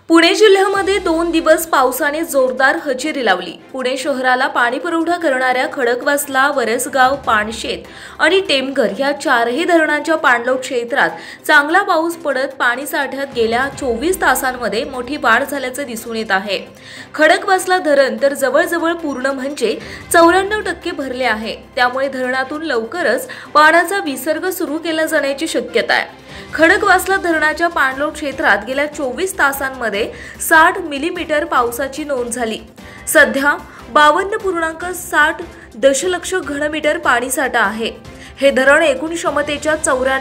पुणे जिल्ह्यामध्ये 2 दिवस पावसाने जोरदार हजेरी लावली। पुणे शहराला पाणी पुरवठा करणाऱ्या खडकवासला, वरसगाव, पानशेत आणि टेमघर या चारही धरणांच्या पाणलोट क्षेत्रात चांगला पाऊस पडत पाणी साठ्यात गेल्या 24 तासांमध्ये मोठी वाढ झाल्याचे दिसून येत आहे। खडकवासला धरण तर जवळजवळ पूर्ण म्हणजे 94% भरले आहे। त्यामुळे धरणातून लवकरच पाण्याचा विसर्ग सुरू केला जाण्याची शक्यता आहे। खडकवासला धरणाच्या पाणलोट क्षेत्रात गेल्या 24 तासांमध्ये 60 मिलीमीटर पावसाची नोंद झाली। सध्या 52.60 दशलक्ष घनमीटर पाणीसाठा आहे। हे धरण एकूण क्षमतेच्या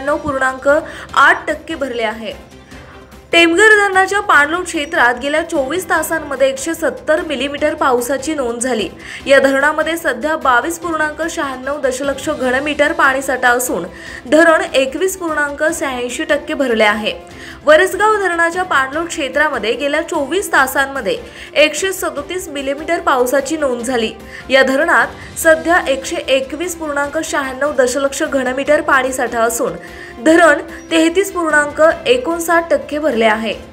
94.8% भरले आहे। टेमघर धरणाच्या पाणलोट क्षेत्रात गेल्या 24 तासांमध्ये 170 मिलीमीटर पावसाची नोंद झाली। या धरणामध्ये सध्या 22.96 दशलक्ष घनमीटर पाणीसाठा असून धरण 21.86% भरले आहे। वरसगाव धरणाच्या पाणलोट क्षेत्रामध्ये गेल्या 24 तासांमध्ये 137 मिलीमीटर पावसाची नोंद झाली। या धरणात सध्या 121.96 दशलक्ष घनमीटर पाणीसाठा असून धरण 33.59% भरले आहे।